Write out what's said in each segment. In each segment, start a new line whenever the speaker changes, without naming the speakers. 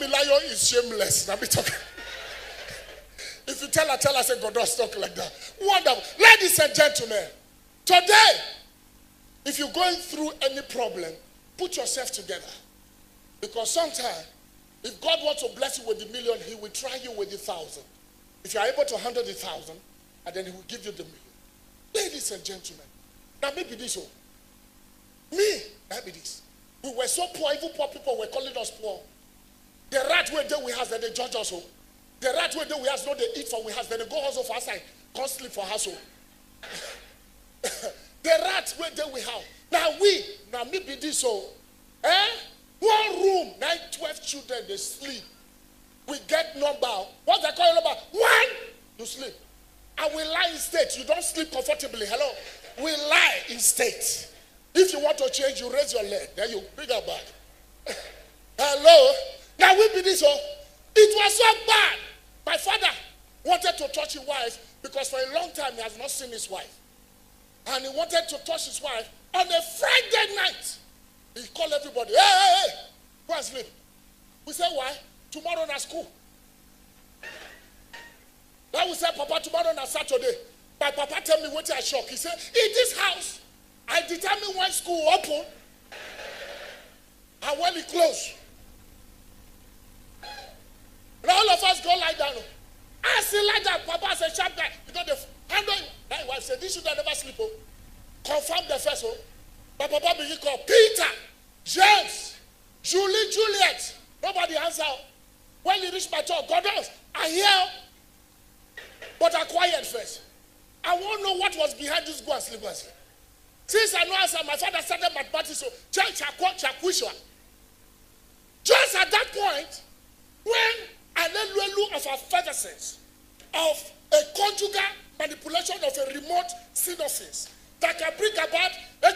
Tomilayo is shameless. Now be talking. If you tell her, say God does talk like that. Wonderful. Ladies and gentlemen, today, if you're going through any problem, put yourself together. Because sometimes, if God wants to bless you with $1 million, he will try you with 1,000. If you are able to handle 1,000, and then he will give you the $1 million. Ladies and gentlemen, now maybe this one. Me, maybe this. We were so poor, even poor people were calling us poor. The rat way we have, then they judge us. The rat way we have, no they eat for we have, then they go hustle for outside, can't sleep for hustle. The rat way we have. Now maybe this so. One room, 9, 12 children, they sleep. We get number. What they call number? 1, you sleep. And we lie in state. You don't sleep comfortably. Hello? We lie in state. If you want to change, you raise your leg. Then you bring her back. Hello? Now we be this so. It was so bad. My father wanted to touch his wife because for a long time he has not seen his wife. And he wanted to touch his wife on a Friday night. He called everybody, hey, go and sleep. We said, why? Tomorrow na school. Then we said, Papa, tomorrow na Saturday. My papa tell me what I shock. He said, in this house, I determine when school open and when it close. And all of us go lie down. I say like that, Papa said, sharp guy. You know the handle. My wife said, this should never sleep. Confirm the first one. My papa begin call Peter, James, Julie, Juliet. Nobody answer. When he reached my turn, God knows, I hear, but I quiet first. I won't know what was behind this go and sleep. Since I know answer, my father started mathematics, so just at that point, when an elu of effervescence, of a conjugal manipulation of a remote synopsis that can bring about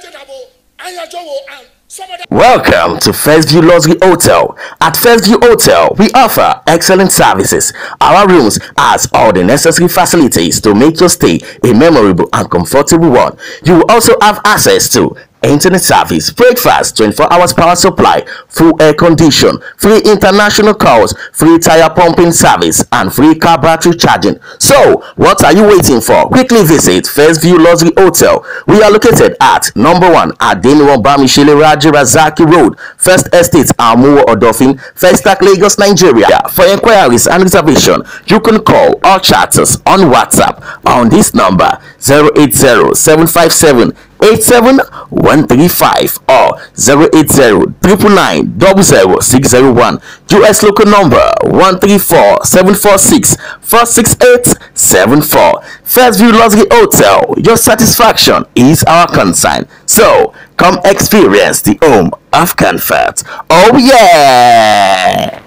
and some other.
Welcome to First View Luxury Hotel. At First View Hotel, we offer excellent services. Our rooms has all the necessary facilities to make your stay a memorable and comfortable one. You will also have access to internet service, breakfast, 24 hours power supply, full air condition, free international calls, free tire pumping service, and free car battery charging. So, what are you waiting for? Quickly visit First View Luxury Hotel. We are located at number 1 Adeniran Bamishele Raji Razaki Road, First Estate, Amuwo Odofin, First Stack, Lagos, Nigeria. For inquiries and reservation, you can call or chat us on WhatsApp on this number 080-757 87135 or 080-999-00601. US local number 134-746-46874. First View Luxury Hotel. Your satisfaction is our concern. So come experience the home of comfort. Oh yeah.